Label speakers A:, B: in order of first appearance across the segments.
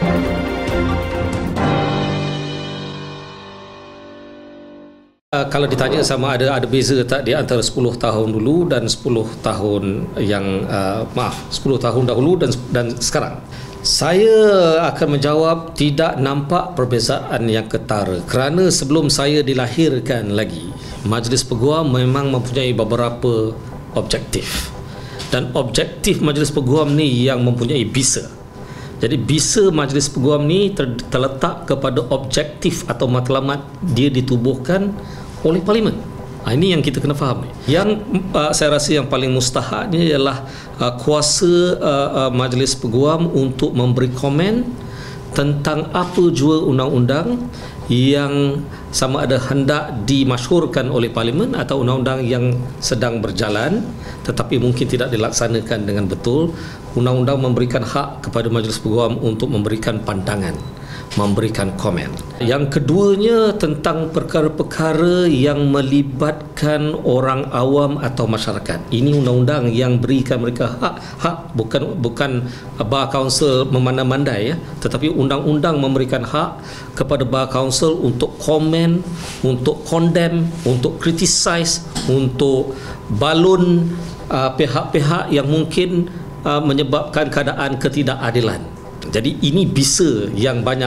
A: Kalau ditanya sama ada beza tak di antara 10 tahun dulu dan 10 tahun yang 10 tahun dahulu dan sekarang, saya akan menjawab tidak nampak perbezaan yang ketara, kerana sebelum saya dilahirkan lagi, Majlis Peguam memang mempunyai beberapa objektif, dan objektif Majlis Peguam ni yang mempunyai bisa. Jadi bisa Majlis Peguam ni terletak kepada objektif atau matlamat dia ditubuhkan oleh Parlimen. Ini yang kita kena faham. Yang saya rasa yang paling mustahaknya ialah kuasa Majlis Peguam untuk memberi komen tentang apa jua undang-undang yang sama ada hendak dimasyhurkan oleh Parlimen atau undang-undang yang sedang berjalan tetapi mungkin tidak dilaksanakan dengan betul. Undang-undang memberikan hak kepada Majlis Peguam untuk memberikan pandangan, memberikan komen. Yang keduanya tentang perkara-perkara yang melibatkan orang awam atau masyarakat. Ini undang-undang yang berikan mereka hak bukan Bar Council memandai-mandai, tetapi undang-undang memberikan hak kepada Bar Council untuk komen, untuk condemn, untuk criticize, untuk balun pihak-pihak yang mungkin menyebabkan keadaan ketidakadilan. Jadi ini bisa yang banyak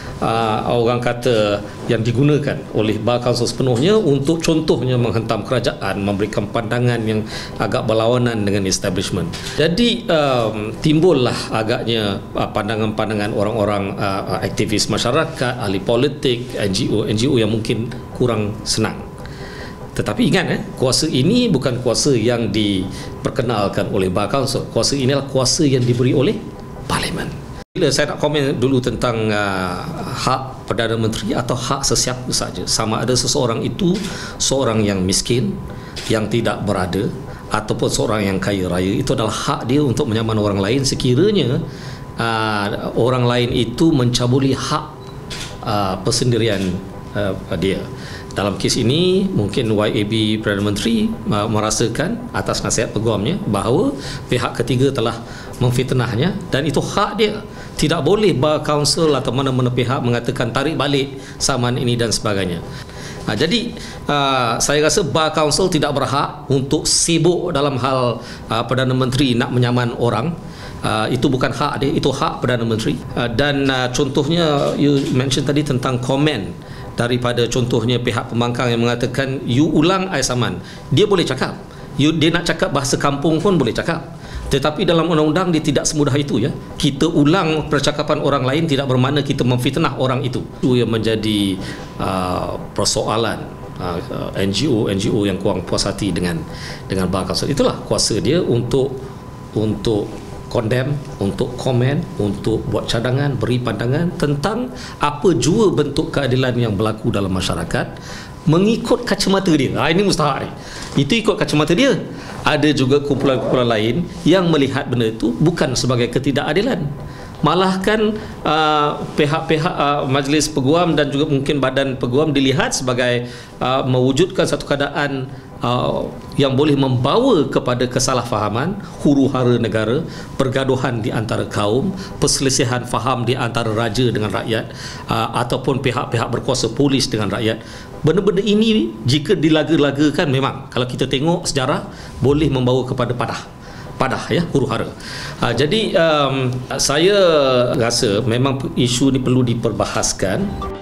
A: orang kata yang digunakan oleh Bar Council sepenuhnya untuk contohnya menghentam kerajaan, memberikan pandangan yang agak berlawanan dengan establishment. Jadi timbullah agaknya pandangan-pandangan orang-orang aktivis masyarakat, ahli politik, NGO yang mungkin kurang senang. Tetapi ingat, kuasa ini bukan kuasa yang diperkenalkan oleh Bar Council. Kuasa ini adalah kuasa yang diberi oleh Parlimen. Bila saya nak komen dulu tentang hak Perdana Menteri atau hak sesiapa saja, sama ada seseorang itu seorang yang miskin, yang tidak berada, ataupun seorang yang kaya raya, itu adalah hak dia untuk menyaman orang lain sekiranya orang lain itu mencabuli hak persendirian dia. Dalam kes ini mungkin YAB Perdana Menteri merasakan atas nasihat peguamnya bahawa pihak ketiga telah memfitnahnya, dan itu hak dia. Tidak boleh Bar Council atau mana-mana pihak mengatakan tarik balik saman ini dan sebagainya. Jadi saya rasa Bar Council tidak berhak untuk sibuk dalam hal Perdana Menteri nak menyaman orang. Itu bukan hak dia, itu hak Perdana Menteri. Dan contohnya you mention tadi tentang komen daripada contohnya pihak pembangkang yang mengatakan you ulang I saman. Dia boleh cakap, dia nak cakap bahasa kampung pun boleh cakap, tetapi dalam undang-undang dia tidak semudah itu, ya. Kita ulang percakapan orang lain tidak bermakna kita memfitnah orang itu. Itu yang menjadi persoalan NGO yang kurang puas hati dengan Bar Council. Itulah kuasa dia untuk condemn, untuk komen, untuk buat cadangan, beri pandangan tentang apa jua bentuk keadilan yang berlaku dalam masyarakat mengikut kacamata dia. Ini mustahak ni. Itu ikut kacamata dia. Ada juga kumpulan-kumpulan lain yang melihat benda itu bukan sebagai ketidakadilan. Malahkan pihak-pihak Majlis Peguam dan juga mungkin Badan Peguam dilihat sebagai mewujudkan satu keadaan yang boleh membawa kepada kesalahfahaman, huru-hara negara, pergaduhan di antara kaum, perselisihan faham di antara raja dengan rakyat, ataupun pihak-pihak berkuasa polis dengan rakyat. Benda-benda ini jika dilaga-lagakan, memang kalau kita tengok sejarah boleh membawa kepada padah, ya, huru-hara. Jadi saya rasa memang isu ini perlu diperbahaskan.